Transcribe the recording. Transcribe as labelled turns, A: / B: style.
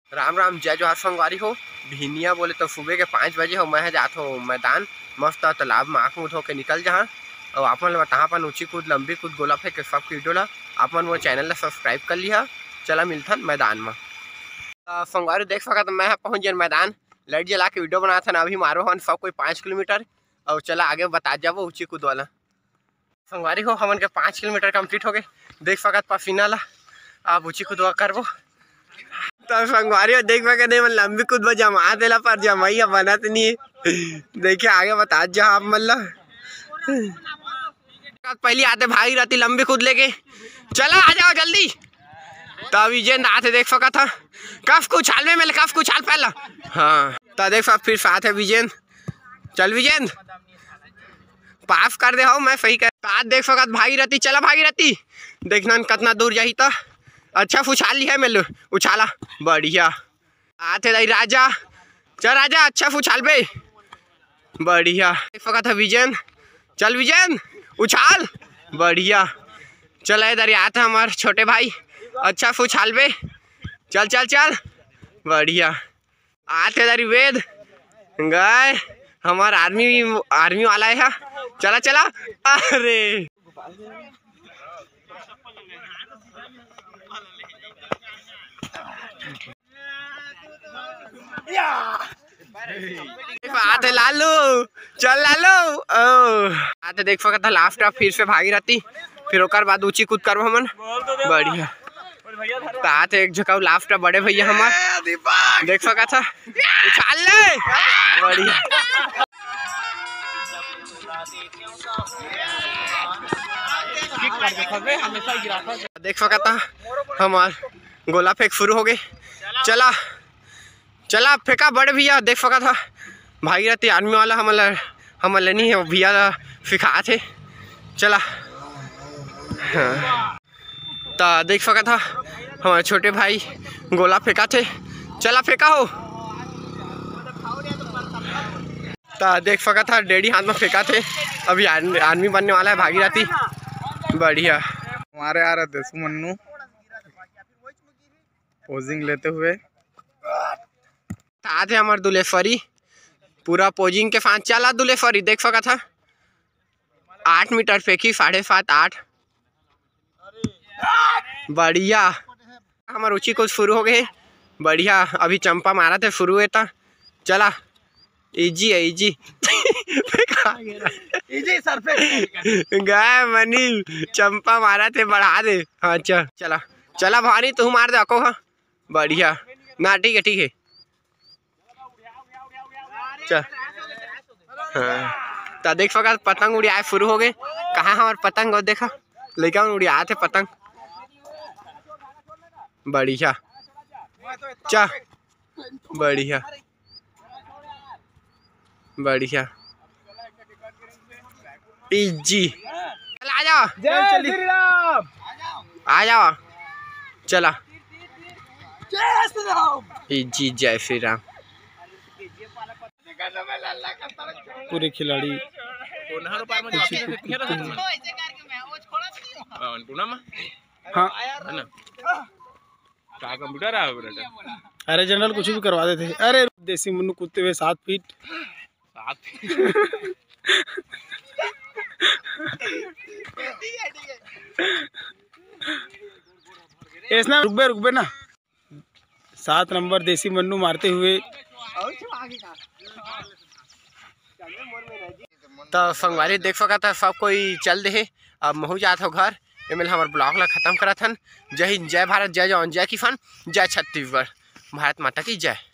A: राम राम जय जोहार संगवारी हो। भिनिया बोले तो सुबह के 5 बजे हो, मैं जाता हूँ मैदान मस्त तालाब में आँख मुँह धो के निकल जहाँ और आप मन बताहा अपन ऊँची कूद लंबी कूद गोला फेंक के सब वीडियो ला आप मन वो चैनल ला सब्सक्राइब कर लिया। चला मिलथन मैदान में। संगवारी देख सकत मैं पहुँच गए मैदान, लाइट जला के वीडियो बना था अभी मारो हन सब कोई 5 किलोमीटर और चला आगे बता जाबो ऊँची कूद वाला। संगवारी हो हमन के 5 किलोमीटर कम्प्लीट हो गए, देख सकत पसीना ला आप ऊँची कूद करबो तो संगवारी देख पाके नहीं मन लंबी कूद जमा देला पर जमाइया बनत नहीं। देखिए आगे बता जा आप मतलब पहली आते भाई रहती लंबी कूद लेके चला आ जाओ जल्दी। तो विजेंद आते देख सका था कफ को उछाल में मिले कफ को उछाल पहला। हाँ तो देख फिर साथ है विजेंद, चल विजेंद पास कर दे हो मैं सही कर देख सकत भागी रहती। चला भागी रहती देखना कितना दूर जाही तो अच्छा उछाल लिया मिल उछाला बढ़िया आते रही राजा। चल राजा अच्छा उछाल बे बढ़िया देख सकत है विजेंद। चल विजेंद उछाल बढ़िया। चल इधर आता हमारे छोटे भाई अच्छा उछाल बे चल चल चल बढ़िया आते इधर वेद गए हमार आर्मी वाला है। चला चला अरे आते लालू चल लालू आते देख सकत लास्ट फिर से भागी रहती फिर ओकर बाद ऊंची कूद करब हमन बढ़िया। तो आते एक झकाव लास्ट बड़े भैया हमार देख सकत उछाल ले बढ़िया। देख सकता हमार गोला फेंक शुरू हो गए। चला चला फेंका बड़े भैया देख सका था भाई रहती आर्मी वाला हमला नहीं है भैया सिखा थे। चला हाँ तो देख सका था हमारे छोटे भाई गोला फेंका थे। चला फेंका हो तो देख सका था डैडी हाथ में फेंका थे अभी आर्मी बनने वाला है भागी रहती बढ़िया।
B: हमारे आ रहे देसू मन्नू पोजिंग लेते हुए
A: आते हमारे दुलेश्वरी पूरा पोजिंग के साथ चला दुलेश्वरी देख सका था 8 मीटर फेंकी 7.5 8 बढ़िया। हमारे ऊंची कुछ शुरू हो गए बढ़िया अभी चंपा मारा थे शुरू हुए था। चला इजी है इजी गए मनी चंपा मारा थे बढ़ा दे। हाँ चल चला चला भानी तू मार दे अको। हाँ बढ़िया ना ठीक है चल। हाँ तो देख सका पतंग उड़ाए शुरू हो गए। कहाँ हमारे पतंग और देखा लेकिन उड़ाए थे पतंग बढ़िया। चा बढ़िया बढ़िया इजी चल आ जाओ आ जाओ चला इजी जय श्री राम।
B: पूरे खिलाड़ी हाँ
C: कंप्यूटर
B: अरे जनरल कुछ भी करवा देते। अरे देसी मुन्नू कूदते हुए 7 फीट ऐसा रुकबे ना 7 नंबर देसी मन्नू मारते हुए।
A: तो संगवारी देख सका था सब कोई चल दे अब महू जात हो घर एमें हमारे ब्लॉग ला खत्म करा थन। जय हिंद जय भारत जय जवान जय किसान जय छत्तीसगढ़ भारत माता की जय।